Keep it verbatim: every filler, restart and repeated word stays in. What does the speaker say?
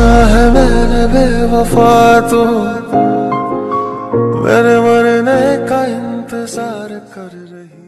है मैंने बेवफा तू मेरे मरने का इंतजार कर रही।